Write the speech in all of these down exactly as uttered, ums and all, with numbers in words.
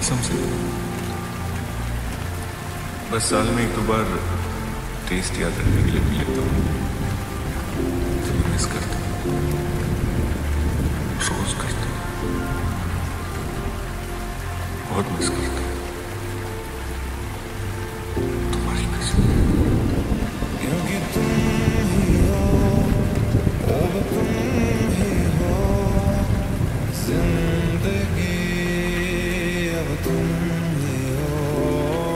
कसम से। बस साल में एक दो बार टेस्ट याद रखने के लिए पी लेता हूँ। तुम्हें मिस करता हूँ, रोज करता हूँ, बहुत मिस करता हूँ तुम्हारी कसम। क्योंकि तुम ही हो, अब तुम ही हो जिंदगी, अब तुम ही हो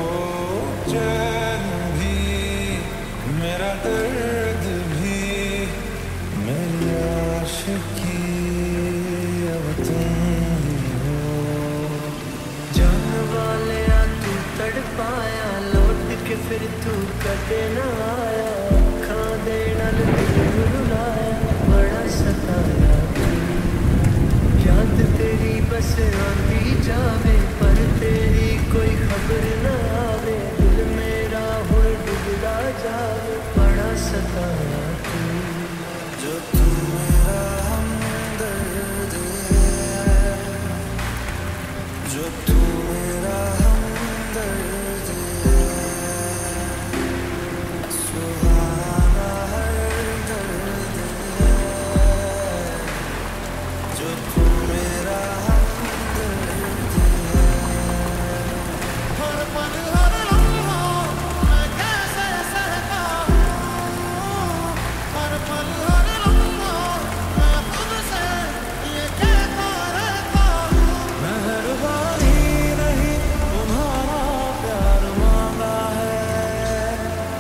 चैन भी, मेरा दर्द भी, मेरी आशिकी, अब तुम ही हो। जान वाले आ तू तड़पाया, लौट के फिर तू कदे न आया, अखां दे नाल दिल रुलाया, बड़ा सताया तू। याद तेरी बस आंदी जावे, पर तेरी कोई खबर न आवे, दिल मेरा हुण डुबदा जावे, बड़ा सताया तू। जो तू मेरा हमदर्द है, जो तू मेरा हमदर्द है, सुहाना हर दर्द है, जो तू मेरा हमदर्द है। हर पल हर लम्हा मैं कैसे सहता हूँ, हर पल हर लम्हा मैं खुद से ये कहता रहता हूँ। मेहरबानी नहीं तुम्हारा प्यार मांगा है,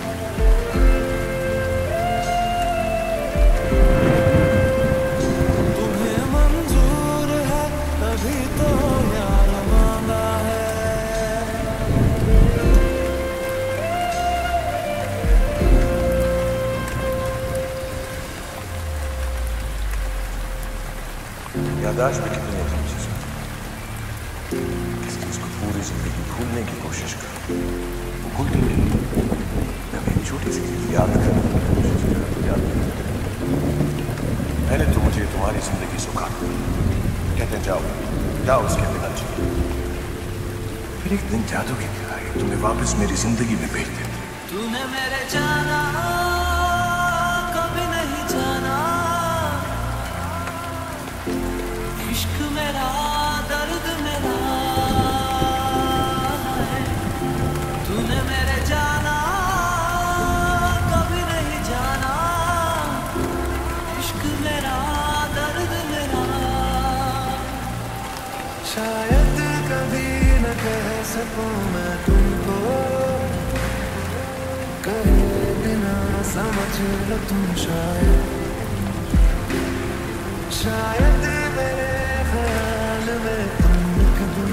तुम्हें मंजूर है तभी तो यार मांगा है। याददाश्त में कितनी अजीब चीज होती है। किसी चीज को पूरी जिंदगी भूलने की कोशिश करो, वो भूलती नहीं। कभी एक छोटी सी चीज याद करने की कोशिश करो तो याद नहीं। पहले तो मुझे तुम्हारी जिंदगी सुखा दो, कहते हैं जाओ जाओ उसके बिना जियो। फिर एक दिन जादू की तरह तुम्हें वापस मेरी जिंदगी में भेज देते। तूने मेरे जाना कभी नहीं जाना, इश्क मेरा दर्द मेरा है। तूने मेरे जाना कभी नहीं जाना, इश्क मेरा दर्द मेरा। शायद कभी न कह सकूं मैं तुमको, कहे बिना समझ लो तुम शायद। शायद मेरे ख्याल में तुम कदम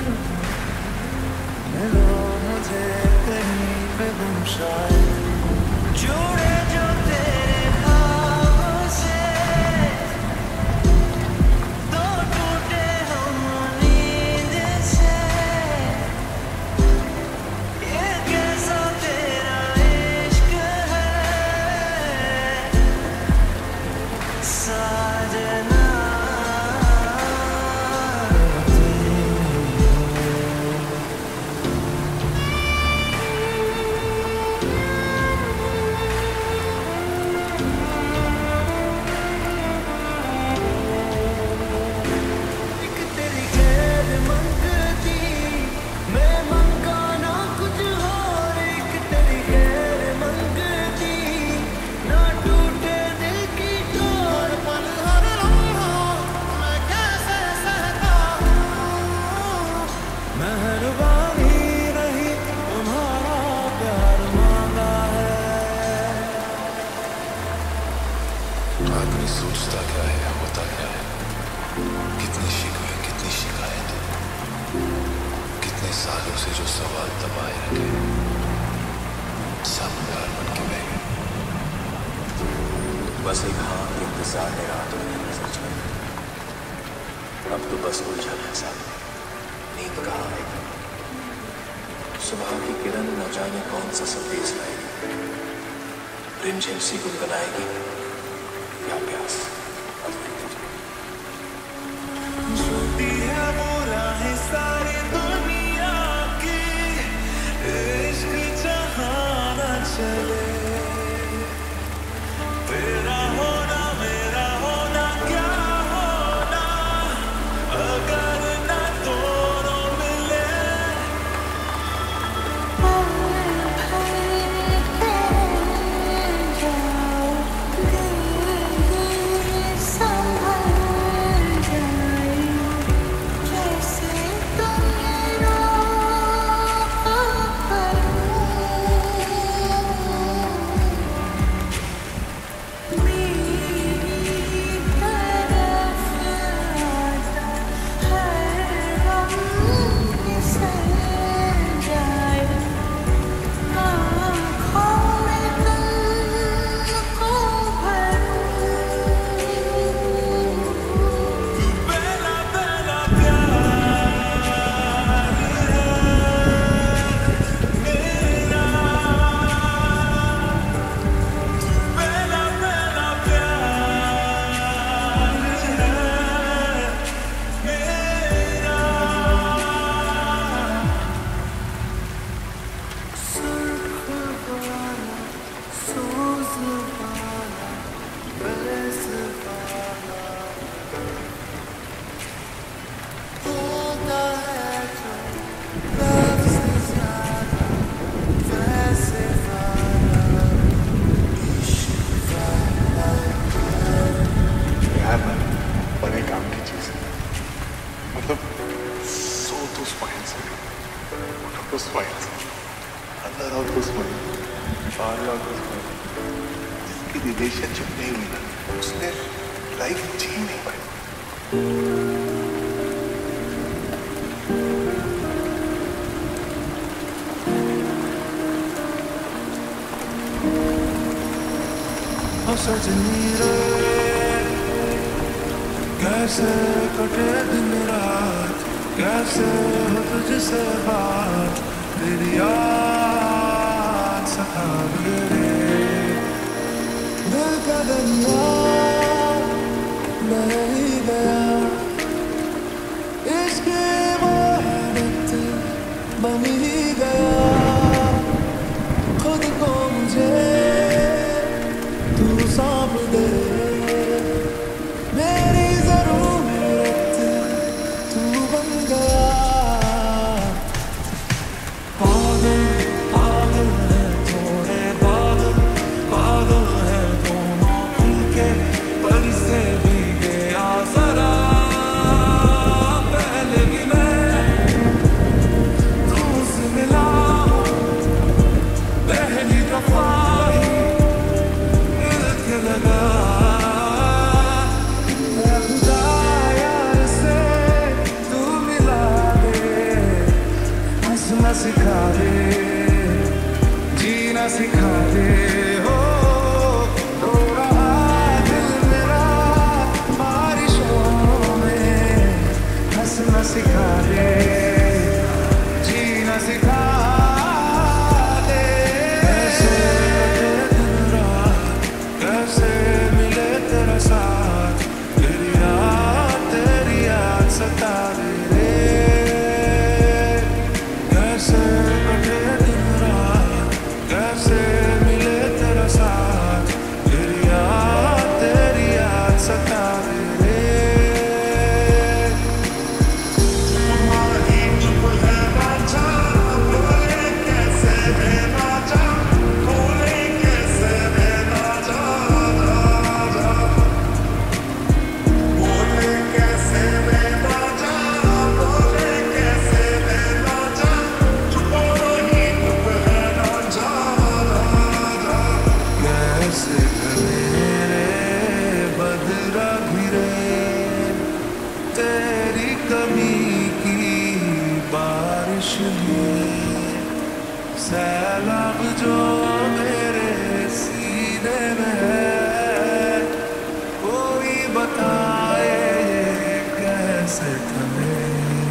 मिलो मुझे कहीं पे तुम शायद। जुड़े जो तेरे ख्वाबों से, दो टूटे हम नींद से, ये कैसा तेरा इश्क है साजना। एक तेरी खैर मंगती, मैं मंगाना कुछ और, एक तेरी खैर मंगती, ना टूटे दिल की डोर। हर पल हर लम्हा मैं कैसे सहता हूँ, मेहरबानी नहीं तुम्हारा प्यार मांगा है। आदमी सोचता क्या है, होता क्या है, कितनी शिकवे कितनी शिकायत, कितने सालों से जो सवाल दबाए रखे, सब प्यार बन के बह गए। बस एक हाँ के इंतजार में रातों में नजर चली, अब तो बस उलझन है साथ में, नींद कहाँ आएगी। सुबह की किरण न जाने कौन सा संदेश लाएगी, रिमझिम सी गुनगुनाएगी या प्यास छूटी है वो राहें सारी दुनिया तो स्माइल अंदर और तो स्माइल बाहर और तो स्माइल। जिसकी रिलेशनशिप नहीं हुई ना उसने लाइफ जी नहीं पाई। सजनी रे कैसे कटे दिन रात, कैसे हो तुझसे बात, तेरी याद सतावे रे। दिल का दरिया बह ही गया, इश्क इबादत बन ही गया। खुद को मुझे तू सौंप दे, मेरी जरूरत तू बन गया। पागल पागल है थोड़े बादल, बादल है दोनों खुलके पर से भी गया जरा। पहले भी मैं तुझसे मिला हूँ, पहली दफा लगा खुदा यार से तू मिला दे, हंसना सिखा दे, जीना सिखा दे। हो रो रहा दिल मेरा बारिशों में, हंसना सिखा दे, जीना सिखा दे। कैसे दिन रात कैसे मिले तेरा साथ, तेरी याद तेरी याद सतावे रे। कैसे कटे दिन रात कैसे मिले तेरा साथ, तेरी याद तेरी याद सतावे रे। तुम्हारी चुप है बाचा, बोले कैसे देना जा, बोले कैसे देना जा। तेरी कमी की बारिश में सैलाब जो मेरे सीने में है, कोई बताए कैसे थमे।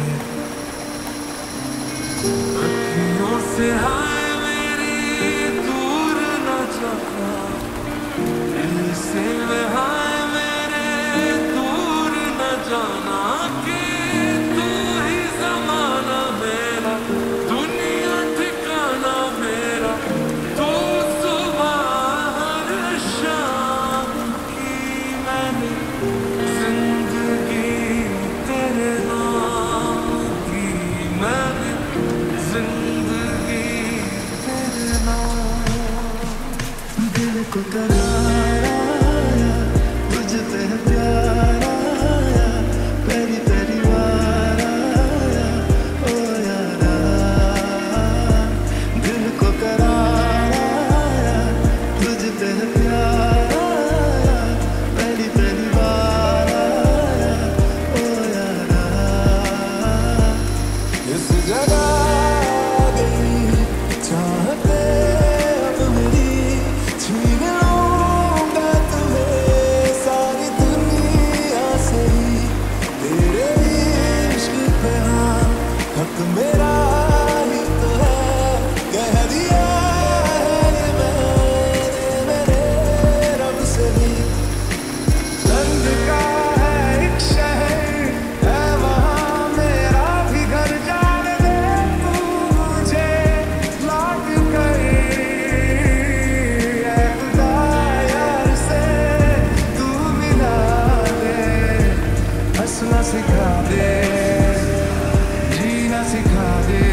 अखियों से हाय मेरी दूर न जाना, दिल से हाय मेरे दूर न जाना। कि तू ही ज़माना मेरा, दुनिया ठिकाना मेरा, तू सुबह हर शाम की मैंने जिंदगी तेरे नाम की, मैंने जिंदगी तेरे नाम। दिल को करार आया, तुझसे प्यार आया, पहली पहली बार आया ओ यारा। दिल को करार आया, तुझसे प्यार आया, पहली पहली बार आया ओ यारा। इस जगह गई चाहते अब मेरी, छीन लूंगा तुम्हें सारी दुनिया से ही। तेरे इश्क पे हाँ हक मेरा ही तो है, कह दिया है ये मैंने मेरे रब से भी। चंद का है एक शहर है वहाँ मेरा भी घर, जान दे तू मुझे लौट कर। ऐ खुदा यार से तू मिला दे, हंसना सिखा दे, जीना सिखा दे।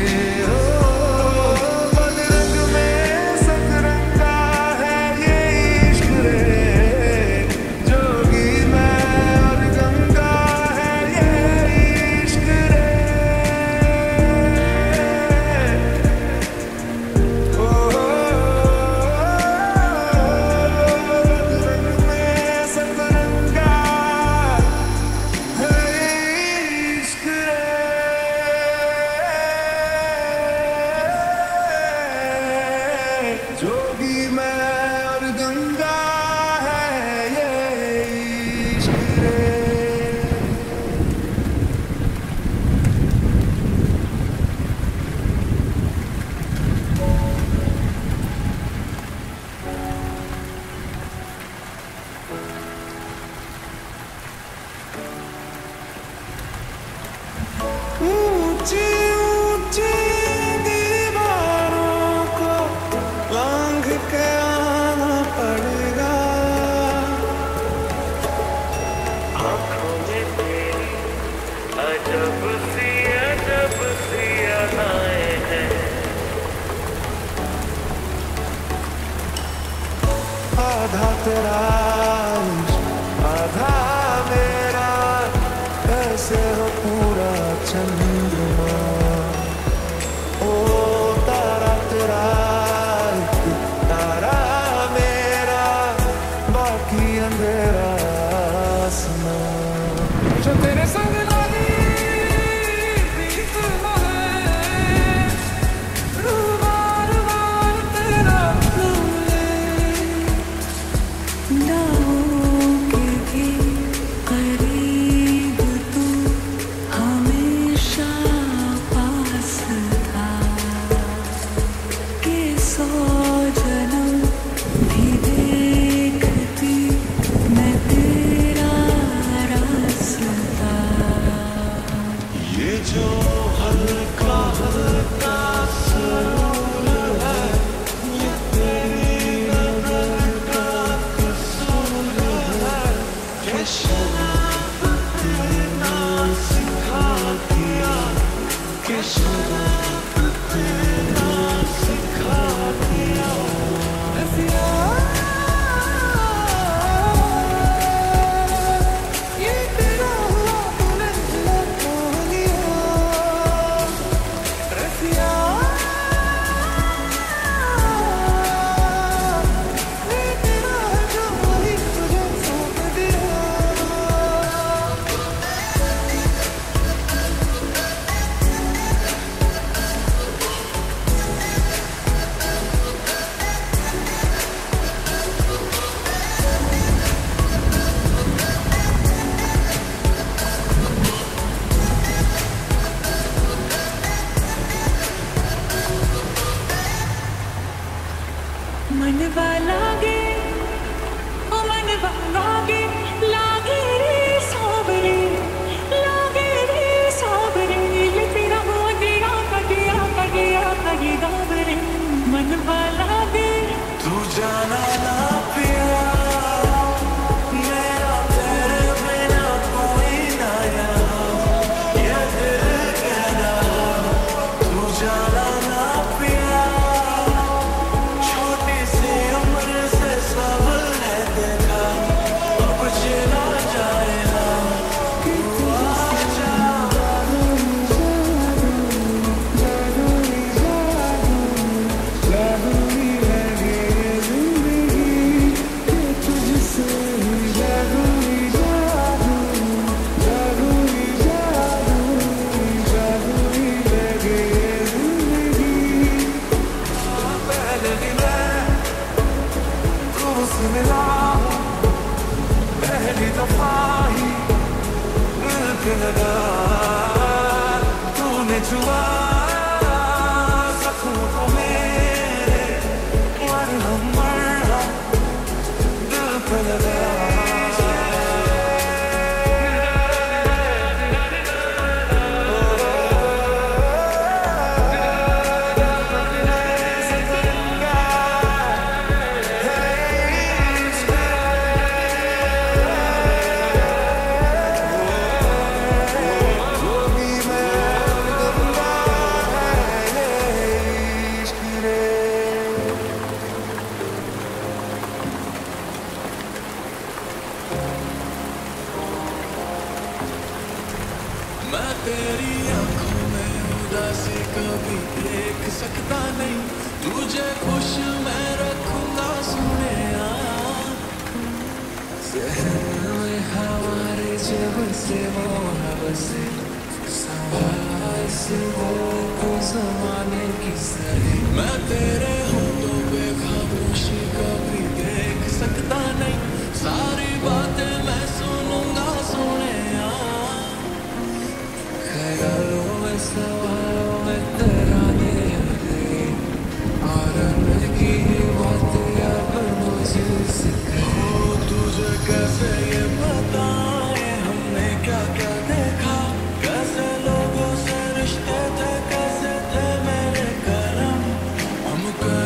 के शराब पीना सिखा दिया रसिया ये तेरा हुआ तूने लगा लिया रसिया ये तेरा जो वही तुझे सौंप दिया मनवा लागे ओ मनवा लागे लागे रे सावरे लागे रे सावरे ये तेरा हुआ दिया कटिया कटिया कटी गावरे मनवा लागे तू जाना ना पिया मेरा तेरे बिना कोई ना यहाँ ये दिल कहना तू जाना ना पिया छोटी सी उम्र से सब ने देखा अब चला जाए ना तू आजा पहले भी मैं तुझसे मिला हूँ पहली दफा ही दिल पे लगा तूने छुआ जख्मों को मेरे मरहम मरहम दिल पे लगा मैं तेरी आंखों में उदासी कभी देख सकता नहीं तुझे खुश मैं रखूंगा सोने जहन में हमारे जब से वो हवसे सांस को जमाने की सही मैं तेरे होठों पे खामोशी कभी देख सकता नहीं सारी बातें मैं सुनूंगा सोने ख्यालों में सवालों में तराने लगे और की बातें अब मुझे सिखाए हो तुझे कैसे ये बताए हमने क्या क्या देखा कैसे लोगों से रिश्ते थे कैसे थे मेरे करम हम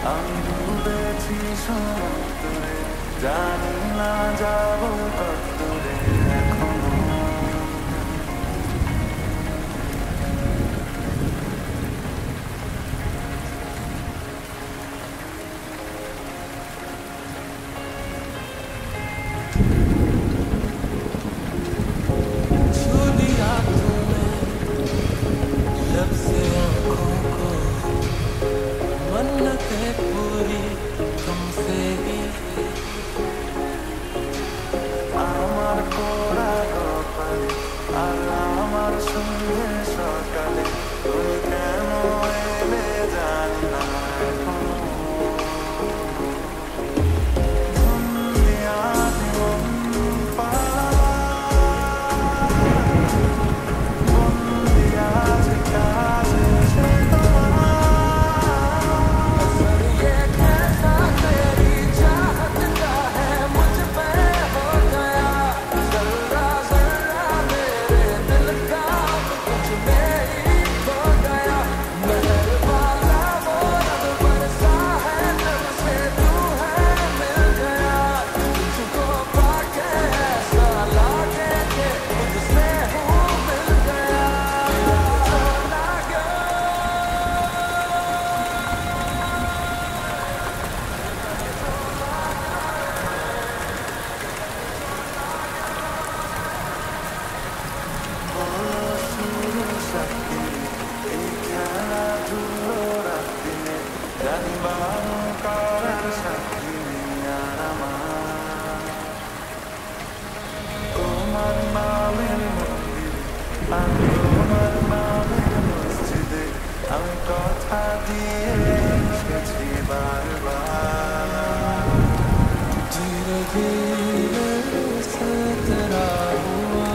আমি ডুবেছি সমুদ্রে জানি না যাবো কত দূরে এখনো छू लिया तूने लब से आँखों को मन्नतें पूरी तुमसे ही আমার পোড়া কপালে আর আমার সঙ্গে সকালে তুই কেন এলে জানি না এখনো দুনিয়া জীবন বন্দিয়া আছে কাছে সে তোমার ये कैसा तेरी चाहत का है मुझ पे हो गया जरा जरा मेरे दिल का कुछ में ही खो गया महर वाला वो रब बरसा है जब से तू है मिल गया तुझको पाके ऐसा लागे कि मुझसे हूँ मिल गया चला गया আমি কথা দিয়ে এসেছি বারবার धीरे धीरे से तेरा हुआ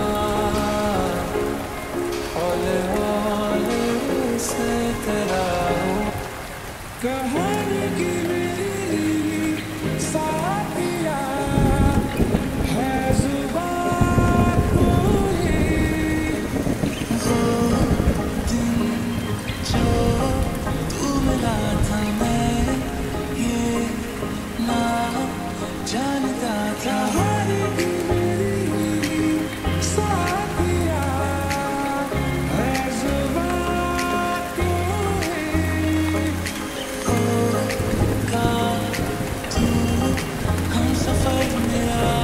हौले हौले से तेरा हुआ कहर गिरी साथिया है जुबान पूरी वो दिन जो तू मिला था मैं ये ना जानता था हर मेरी साथिया है जुबान पूरी ओ का तू हम सफर मेरा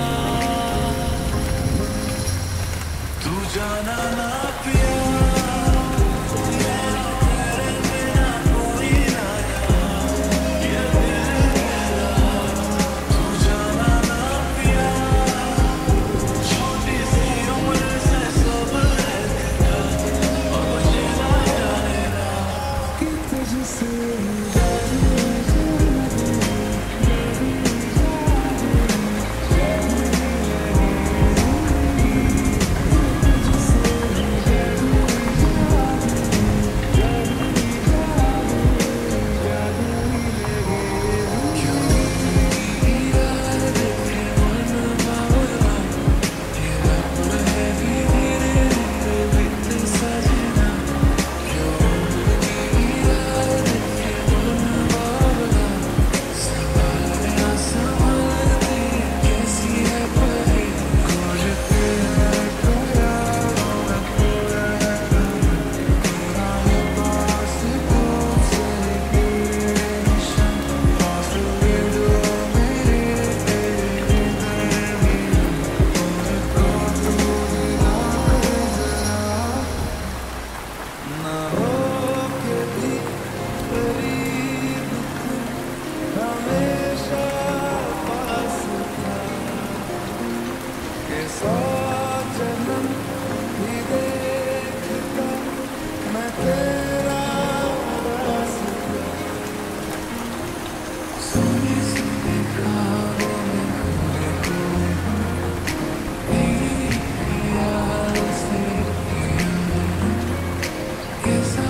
तू जाना ना पिया कैसा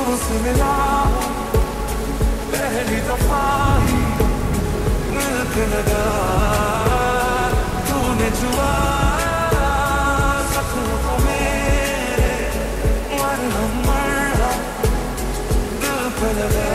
तुमसे मिला पहली दफा ही दिल पे लगा तूने जुआ सपनों को मेरे मरहम मरहम दिल पे लगा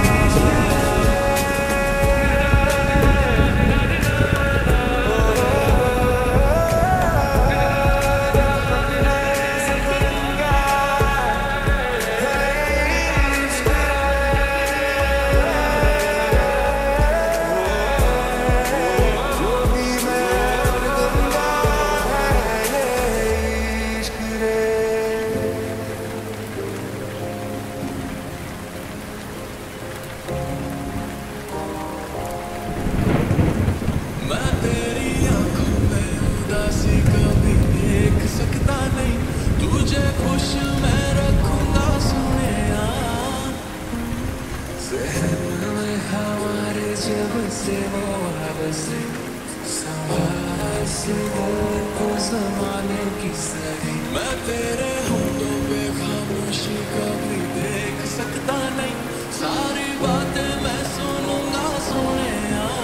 मैं तेरे हूँ तो बेखामोशी कभी देख सकता नहीं सारी बातें मैं सुनूंगा सुने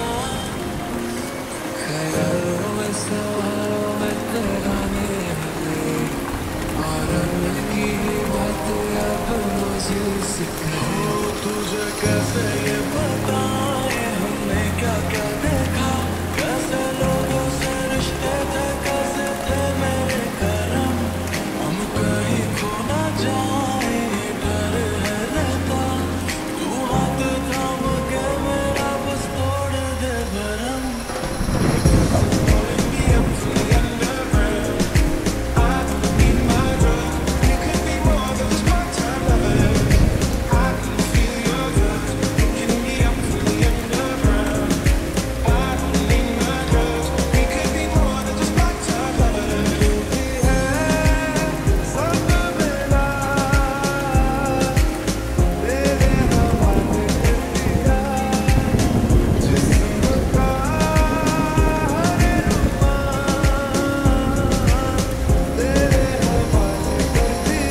ख्यालों में सवालों में तेराने लगे और की बातें अब मुझे सिखा तुझे कैसे ये बताए हमने क्या क्या देखा कैसे लोगों से रिश्ते थे कैसे थे मेरे करम हम कहीं खो ना जाए डर है रहता तू हाथ थाम के मेरा बस तोड़ दे भरम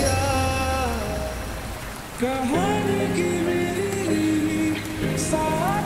कहानी की मेरी सारी